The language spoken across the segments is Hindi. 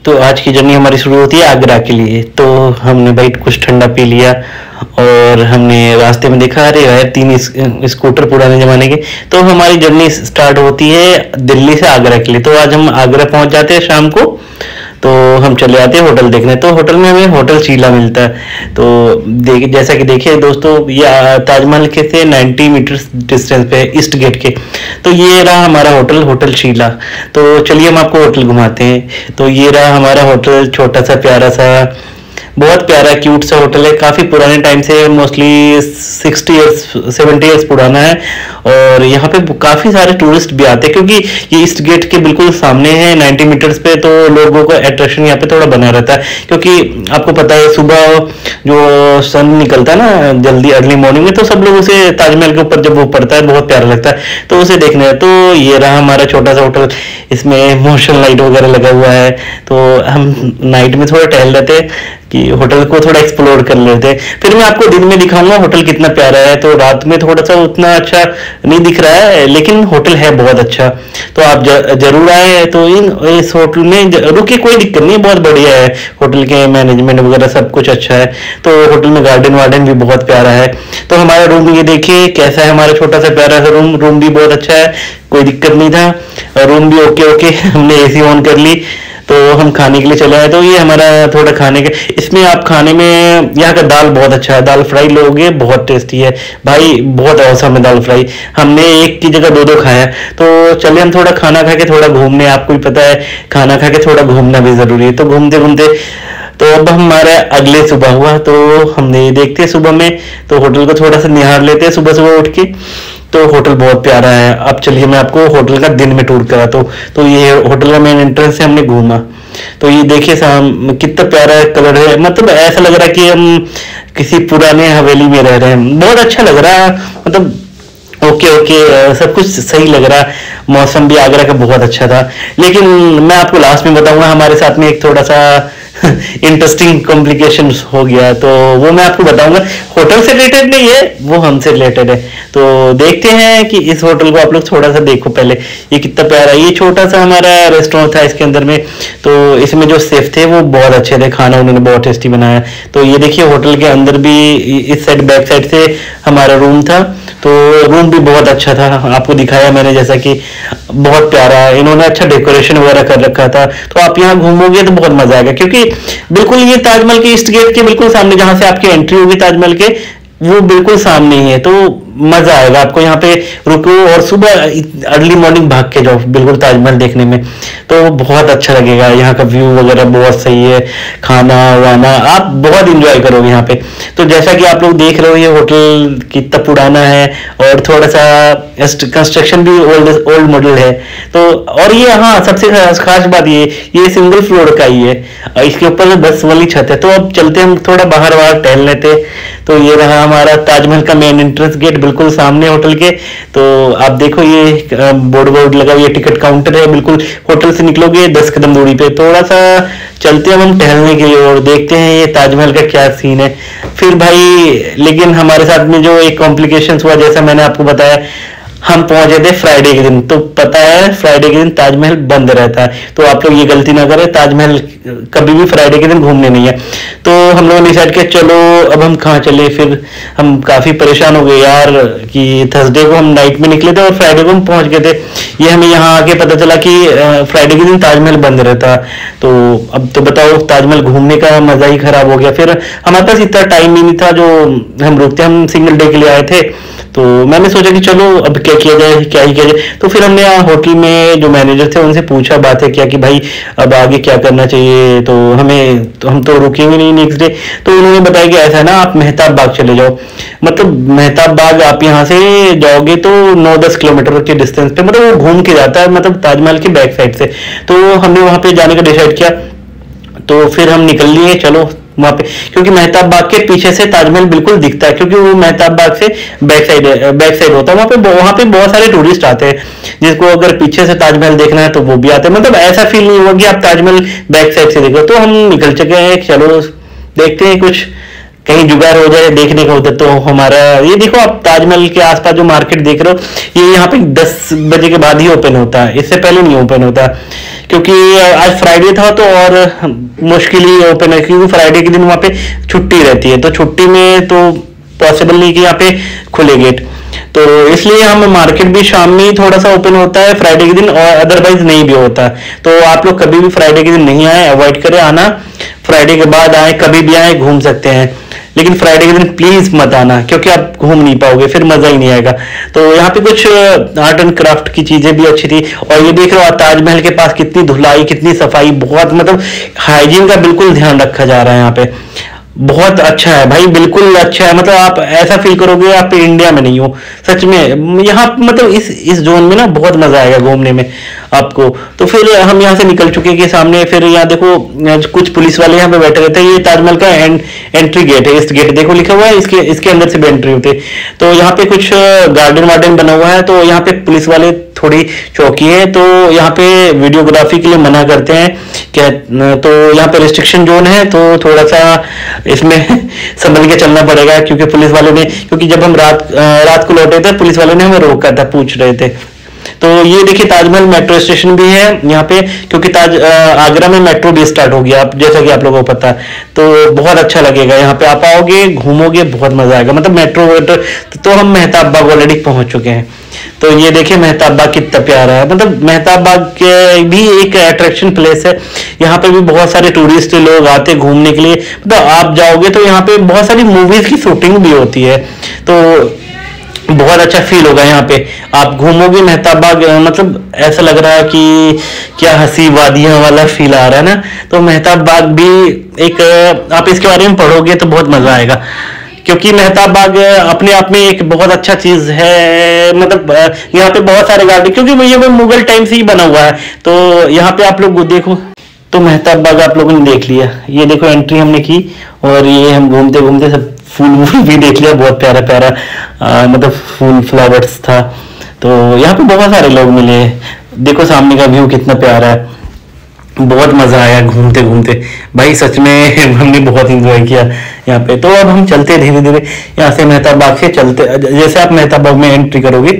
तो आज की जर्नी हमारी शुरू होती है आगरा के लिए। तो हमने भाई कुछ ठंडा पी लिया और हमने रास्ते में देखा, अरे यार 3 स्कूटर पुराने जमाने के। तो हमारी जर्नी स्टार्ट होती है दिल्ली से आगरा के लिए। तो आज हम आगरा पहुंच जाते हैं शाम को। तो हम चले आते हैं होटल देखने। तो होटल में हमें होटल शीला मिलता है। तो जैसा कि देखिए दोस्तों, ये ताजमहल के से 90 मीटर डिस्टेंस पे है, ईस्ट गेट के। तो ये रहा हमारा होटल, होटल शीला। तो चलिए हम आपको होटल घुमाते हैं। तो ये रहा हमारा होटल, छोटा सा प्यारा सा, बहुत प्यारा क्यूट सा होटल है। काफी पुराने टाइम से, मोस्टली 60 ईयर्स 70 ईयर्स पुराना है। और यहाँ पे काफी सारे टूरिस्ट भी आते हैं, क्योंकि ये ईस्ट गेट के बिल्कुल सामने है 90 मीटर्स पे। तो लोगों का अट्रैक्शन यहाँ पे थोड़ा बना रहता है, क्योंकि आपको पता है सुबह जो सन निकलता है ना जल्दी अर्ली मॉर्निंग में, तो सब लोग उसे ताजमहल के ऊपर जब वो पड़ता है बहुत प्यारा लगता है, तो उसे देखने है। तो ये रहा हमारा छोटा सा होटल, इसमें मोशन लाइट वगैरह लगा हुआ है। तो हम नाइट में थोड़ा टहल लेते हैं कि होटल को थोड़ा एक्सप्लोर कर लेते हैं। फिर मैं आपको दिन में दिखाऊंगा होटल कितना प्यारा है। तो रात में थोड़ा सा उतना अच्छा नहीं दिख रहा है, लेकिन होटल है बहुत अच्छा। तो आप जरूर आए। तो इस होटल में रुके, कोई दिक्कत नहीं है, बहुत बढ़िया है। होटल के मैनेजमेंट वगैरह सब कुछ अच्छा है। तो होटल में गार्डन वार्डन भी बहुत प्यारा है। तो हमारा रूम ये देखिए कैसा है, हमारा छोटा सा प्यारा सा रूम भी बहुत अच्छा है, कोई दिक्कत नहीं था। रूम भी ओके। हमने एसी ऑन कर ली। तो हम खाने के लिए चले आए। तो ये हमारा थोड़ा खाने के, इसमें आप खाने में यहाँ का दाल बहुत अच्छा है, दाल फ्राई लोगे बहुत टेस्टी है भाई, बहुत औसम है दाल फ्राई। हमने एक की जगह दो खाया। तो चलिए हम थोड़ा खाना खा के थोड़ा घूमने, आपको भी पता है खाना खा के थोड़ा घूमना भी जरूरी है। तो घूमते घूमते तो अब हमारा अगले सुबह हुआ। तो हमने देखते हैं सुबह में, तो होटल को थोड़ा सा निहार लेते हैं सुबह सुबह उठ के। तो होटल बहुत प्यारा है। अब चलिए मैं आपको होटल का दिन में टूर कराता हूँ। तो ये होटल का मेन एंट्रेंस से हमने घूमा। तो ये देखिए साम कितना प्यारा कलर है, मतलब ऐसा लग रहा है कि हम किसी पुराने हवेली में रह रहे हैं। बहुत अच्छा लग रहा है, मतलब ओके सब कुछ सही लग रहा है। मौसम भी आगरा का बहुत अच्छा था। लेकिन मैं आपको लास्ट में बताऊंगा, हमारे साथ में एक थोड़ा सा इंटरेस्टिंग कॉम्प्लिकेशन हो गया। तो वो मैं आपको बताऊंगा। होटल से रिलेटेड नहीं है, वो हमसे रिलेटेड है। तो देखते हैं कि इस होटल को आप लोग थोड़ा सा देखो पहले, ये कितना प्यारा। ये छोटा सा हमारा रेस्टोरेंट था इसके अंदर में। तो इसमें जो शेफ थे वो बहुत अच्छे थे, खाना उन्होंने बहुत टेस्टी बनाया। तो ये देखिए होटल के अंदर भी इस साइड बैक साइड से हमारा रूम था। तो रूम भी बहुत अच्छा था, आपको दिखाया मैंने जैसा कि बहुत प्यारा, इन्होंने अच्छा डेकोरेशन वगैरह कर रखा था। तो आप यहाँ घूमोगे तो बहुत मजा आएगा, क्योंकि बिल्कुल ये ताजमहल के ईस्ट गेट के बिल्कुल सामने, जहां से आपकी एंट्री होगी ताजमहल के, वो बिल्कुल सामने ही है। तो मजा आएगा आपको यहाँ पे रुको और सुबह अर्ली मॉर्निंग भाग के जाओ बिल्कुल ताजमहल देखने में। तो बहुत अच्छा लगेगा, यहाँ का व्यू वगैरह बहुत सही है, खाना वाना आप बहुत इंजॉय करोगे यहाँ पे। तो जैसा कि आप लोग देख रहे हो, ये होटल कितना पुराना है और थोड़ा सा कंस्ट्रक्शन भी ओल्ड मॉडल है। तो और ये हाँ सबसे खास बात ये सिंगल फ्लोर का ही है, इसके ऊपर 10 वाली छत है। तो अब चलते हम थोड़ा बाहर बाहर टहल लेते। तो ये रहा हमारा ताजमहल का मेन एंट्रेंस गेट बिल्कुल सामने होटल के। तो आप देखो ये बोर्ड लगा हुआ, ये टिकट काउंटर है। बिल्कुल होटल से निकलोगे 10 कदम दूरी पे। थोड़ा सा चलते हैं हम टहलने के लिए और देखते हैं ये ताजमहल का क्या सीन है। फिर भाई लेकिन हमारे साथ में जो एक कॉम्प्लिकेशन हुआ, जैसा मैंने आपको बताया, हम पहुंचे थे फ्राइडे के दिन। तो पता है फ्राइडे के दिन ताजमहल बंद रहता है। तो आप लोग ये गलती ना करें, ताजमहल कभी भी फ्राइडे के दिन घूमने नहीं है। तो हम लोगों ने डिसाइड किया चलो अब हम कहाँ चले। फिर हम काफी परेशान हो गए यार कि थर्सडे को हम नाइट में निकले थे और फ्राइडे को हम पहुंच गए थे। ये हमें यहाँ आके पता चला कि फ्राइडे के दिन ताजमहल बंद रहता। तो अब तो बताओ ताजमहल घूमने का मजा ही खराब हो गया। फिर हमारे पास इतना टाइम ही नहीं था जो हम रुकते, हम सिंगल डे के लिए आए थे। तो मैंने सोचा कि चलो अब क्या किया जाए, क्या ही किया जाए। तो फिर हमने होटल में जो मैनेजर थे उनसे पूछा, बातें किया कि भाई अब आगे क्या करना चाहिए। तो हम तो रुकेंगे नहीं नेक्स्ट डे। तो उन्होंने बताया कि ऐसा है ना, आप मेहताब बाग चले जाओ। मतलब मेहताब बाग आप यहाँ से जाओगे तो 9-10 किलोमीटर के डिस्टेंस पे, मतलब वो घूम के जाता है, मतलब ताजमहल की बैक साइड से। तो हमने वहां पे जाने का डिसाइड किया। तो फिर हम निकल लिए चलो वहां पे, क्योंकि मेहताब बाग के पीछे से ताजमहल बिल्कुल दिखता है, क्योंकि वो मेहताब बाग से बैक साइड होता है। वहां पे बहुत सारे टूरिस्ट आते हैं, जिसको अगर पीछे से ताजमहल देखना है तो वो भी आते हैं। मतलब ऐसा फील नहीं हुआ कि आप ताजमहल बैक साइड से देखो। तो हम निकल चुके हैं, चलो देखते हैं कुछ कहीं जुगाड़ हो जाए देखने का होता। तो हमारा ये देखो आप ताजमहल के आसपास जो मार्केट देख रहे हो, ये यहाँ पे 10 बजे के बाद ही ओपन होता है, इससे पहले नहीं ओपन होता। क्योंकि आज फ्राइडे था तो और मुश्किल ही ओपन है, क्योंकि फ्राइडे के दिन वहाँ पे छुट्टी रहती है, तो छुट्टी में तो पॉसिबल नहीं कि यहाँ पे खुले गेट, तो इसलिए हम मार्केट भी शाम में ही थोड़ा सा ओपन होता है फ्राइडे के दिन, और अदरवाइज नहीं भी होता है। तो आप लोग कभी भी फ्राइडे के दिन नहीं आए, अवॉइड करें आना, फ्राइडे के बाद आए, कभी भी आए, घूम सकते हैं, लेकिन फ्राइडे के दिन प्लीज मत आना, क्योंकि आप घूम नहीं पाओगे, फिर मजा ही नहीं आएगा। तो यहाँ पे कुछ आर्ट एंड क्राफ्ट की चीजें भी अच्छी थी, और ये देख रहे हो ताजमहल के पास कितनी धुलाई, कितनी सफाई, बहुत मतलब हाइजीन का बिल्कुल ध्यान रखा जा रहा है यहाँ पे, बहुत अच्छा है भाई, बिल्कुल अच्छा है, मतलब आप ऐसा फील करोगे आप इंडिया में नहीं हो, सच में। यहाँ मतलब इस जोन में ना बहुत मजा आएगा घूमने में आपको। तो फिर हम यहाँ से निकल चुके हैं सामने, फिर यहाँ देखो कुछ पुलिस वाले यहाँ पे बैठे रहते हैं, ये ताजमहल का एंट्री गेट है, इस गेट देखो लिखा हुआ है, इसके इसके अंदर से भी एंट्री होती है। तो यहाँ पे कुछ गार्डन वार्डन बना हुआ है, तो यहाँ पे पुलिस वाले थोड़ी चौकी है, तो यहाँ पे वीडियोग्राफी के लिए मना करते हैं क्या, तो यहाँ पे रिस्ट्रिक्शन जोन है, तो थोड़ा सा इसमें संभल के चलना पड़ेगा, क्योंकि पुलिस वालों ने, क्योंकि जब हम रात को लौटे थे पुलिस वालों ने हमें रोका था, पूछ रहे थे। तो ये देखिए ताजमहल मेट्रो स्टेशन भी है यहाँ पे, क्योंकि आगरा में मेट्रो भी स्टार्ट हो गया, जैसा कि आप लोगों को पता है, तो बहुत अच्छा लगेगा यहाँ पे, आप आओगे घूमोगे बहुत मजा आएगा, मतलब मेट्रो। तो हम मेहताब बाग ऑलरेडी पहुंच चुके हैं, तो ये देखिए मेहताब बाग कितना प्यारा है, मतलब मेहताब बाग के भी एक अट्रैक्शन प्लेस है, यहाँ पे भी बहुत सारे टूरिस्ट लोग आते हैं घूमने के लिए, मतलब आप जाओगे तो यहाँ पे बहुत सारी मूवीज की शूटिंग भी होती है, तो बहुत अच्छा फील होगा यहाँ पे, आप घूमोगे मेहताब बाग, मतलब ऐसा लग रहा है कि क्या हंसी वादियां वाला फील आ रहा है ना। तो मेहताब बाग भी एक, आप इसके बारे में पढ़ोगे तो बहुत मजा आएगा, क्योंकि मेहताब बाग अपने आप में एक बहुत अच्छा चीज है, मतलब यहाँ पे बहुत सारे गार्डन, क्योंकि ये मुगल टाइम से ही बना हुआ है, तो यहाँ पे आप लोग देखो, तो मेहताब बाग आप लोगों ने देख लिया, ये देखो एंट्री हमने की, और ये हम घूमते घूमते सब फूल भी देख लिया, बहुत प्यारा प्यारा मतलब फूल फ्लावर्स था, तो यहाँ पे बहुत सारे लोग मिले, देखो सामने का व्यू कितना प्यारा है, बहुत मजा आया घूमते घूमते भाई, सच में हमने बहुत एंजॉय किया यहाँ पे। तो अब हम चलते धीरे धीरे यहाँ से मेहताब बाग से चलते, जैसे आप मेहताब बाग में एंट्री करोगे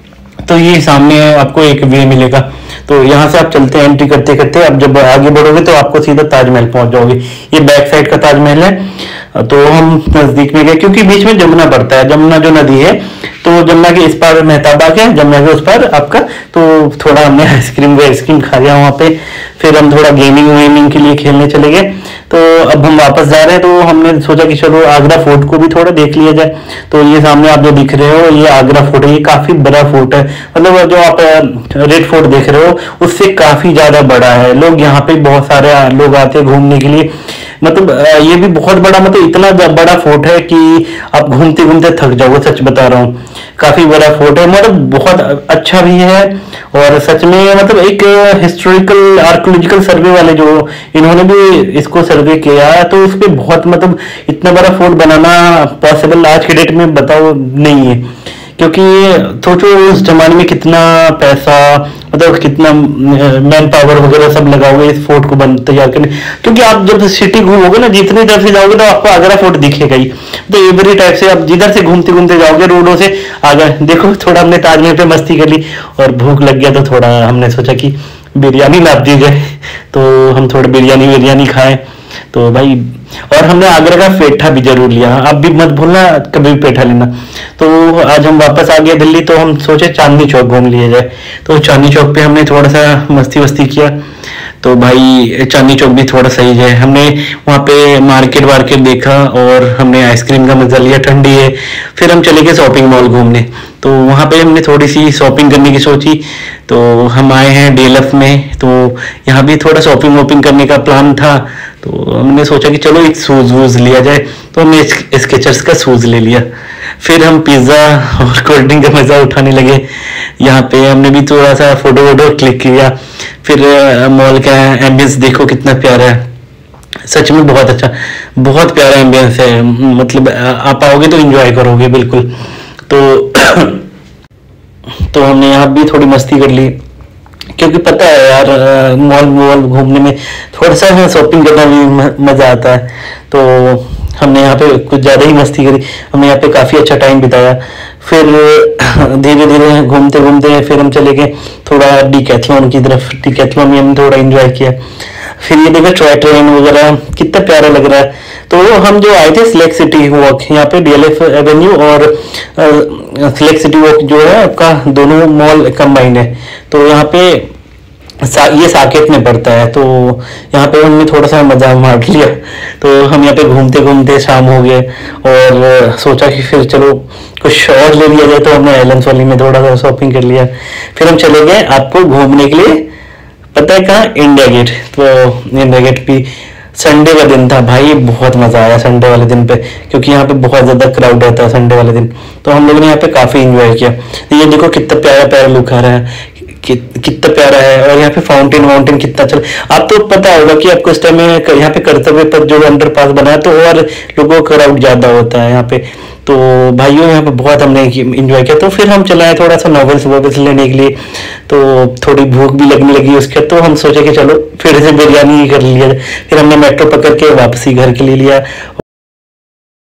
तो ये सामने आपको एक वे मिलेगा, तो यहाँ से आप चलते एंट्री करते करते, अब जब आगे बढ़ोगे तो आपको सीधा ताजमहल पहुंच जाओगे, ये बैक साइड का ताजमहल है। तो हम नजदीक में गए, क्योंकि बीच में जमुना पड़ता है, जमुना जो नदी है, तो जमुना के इस पार मेहताब बाग है, जमुना के उस पार आपका, तो थोड़ा हमने आइसक्रीम खा लिया वहाँ पे, फिर हम थोड़ा गेमिंग वेमिंग के लिए खेलने चले गए। तो अब हम वापस जा रहे हैं, तो हमने सोचा कि चलो आगरा फोर्ट को भी थोड़ा देख लिया जाए। तो ये सामने आप जो दिख रहे हो ये आगरा फोर्ट है, ये काफी बड़ा फोर्ट है, मतलब जो आप रेड फोर्ट देख रहे हो उससे काफी ज्यादा बड़ा है, लोग यहाँ पे बहुत सारे लोग आते हैं घूमने के लिए, मतलब ये भी बहुत बड़ा, मतलब इतना बड़ा फोर्ट है कि आप घूमते घूमते थक जाओगे, सच बता रहा हूँ, काफी बड़ा फोर्ट है, मतलब बहुत अच्छा भी है। और सच में मतलब एक हिस्टोरिकल आर्कियोलॉजिकल सर्वे वाले जो इन्होंने भी इसको सर्वे किया, तो उस पर बहुत मतलब इतना बड़ा फोर्ट बनाना पॉसिबल आज के डेट में बताओ नहीं है, क्योंकि सोचो उस जमाने में कितना पैसा, मतलब कितना मैन पावर वगैरह सब लगा हुआ है इस फोर्ट को तैयार करने, क्योंकि आप जब सिटी घूमोगे ना, जितनी तरफ से जाओगे तो आपको आगरा फोर्ट दिखेगा ही, तो एवरी टाइप से आप जिधर से घूमते घूमते जाओगे रोडों से आगरा। देखो थोड़ा हमने ताजमहल पे मस्ती कर ली और भूख लग गया, तो थोड़ा हमने सोचा कि बिरयानी लाद दी जाए, तो हम थोड़ा बिरयानी खाए, तो भाई, और हमने आगरा का पेठा भी जरूर लिया, आप भी मत भूलना कभी भी पेठा लेना। तो आज हम वापस आ गए दिल्ली, तो हम सोचे चांदनी चौक घूम लिया जाए, तो चांदनी चौक पे हमने थोड़ा सा मस्ती वस्ती किया, तो भाई चांदनी चौक भी थोड़ा सही है, हमने वहाँ पे मार्केट वार्केट देखा और हमने आइसक्रीम का मजा लिया, ठंडी है। फिर हम चले गए शॉपिंग मॉल घूमने, तो वहाँ पे हमने थोड़ी सी शॉपिंग करने की सोची, तो हम आए हैं डीएलएफ में, तो यहाँ भी थोड़ा शॉपिंग वॉपिंग करने का प्लान था, तो हमने सोचा कि चलो एक शूज वूज लिया जाए, तो हमने स्केचर्स का शूज ले लिया। फिर हम पिज्जा और कोल्ड ड्रिंक का मजा उठाने लगे, यहाँ पे हमने भी थोड़ा सा फोटो वोटो क्लिक किया। फिर मॉल का एम्बियंस देखो कितना प्यारा है, सच में बहुत अच्छा, बहुत प्यारा एम्बियंस है, मतलब आप आओगे तो एंजॉय करोगे बिल्कुल। तो हमने यहाँ भी थोड़ी मस्ती कर ली, क्योंकि पता है यार मॉल घूमने में थोड़ा सा शॉपिंग करना भी मजा आता है, तो हमने यहाँ पे कुछ ज्यादा ही मस्ती करी, हमने यहाँ पे काफी अच्छा टाइम बिताया। फिर धीरे धीरे घूमते घूमते फिर हम चले गए थोड़ा डिकैथलॉन की तरफ। डिकैथलॉन में हमने थोड़ा एंजॉय किया। फिर ये देखो टॉय ट्रेन वगैरह कितना प्यारा लग रहा है। तो हम जो आए थे सिलेक्ट सिटी वॉक, यहाँ पे डीएलएफ एवेन्यू और सिलेक्ट सिटी वॉक जो है आपका दोनों मॉल कंबाइंड है। तो यहाँ पे ये साकेत में पड़ता है, तो यहाँ पे हमने थोड़ा सा मजा मार लिया। तो हम यहाँ पे घूमते घूमते शाम हो गए और सोचा कि फिर चलो कुछ और ले लिया जाए, तो हमने आइलैंड्स वाली में थोड़ा सा शॉपिंग कर लिया। फिर हम चले गए आपको घूमने के लिए, पता है कहाँ, इंडिया गेट। तो इंडिया गेट भी संडे का दिन था भाई, बहुत मजा आया संडे वाले दिन पे, क्योंकि यहाँ पे बहुत ज्यादा क्राउड रहता है संडे वाले दिन। तो हम लोगों ने यहाँ पे काफी एंजॉय किया। ये देखो कितना प्यारा प्यारा लुक आ रहा है, कितना प्यारा है। और यहाँ पे फाउंटेन वाउंटेन कितना चल, आप तो पता होगा कि आपको इस टाइम में यहाँ पे कर्तव्य पथ जो अंडरपास बना है, तो और लोगों का क्राउड ज्यादा होता है यहाँ पे। तो भाइयों यहाँ पे बहुत हमने इंजॉय किया। तो फिर हम चलाए थोड़ा सा नॉवेल्स वॉवेल्स लेने के लिए, तो थोड़ी भूख भी लगने लगी उसके, तो हम सोचे कि चलो फिर से बिरयानी ही कर लिया। फिर हमने मेट्रो पकड़ के वापसी घर के लिए लिया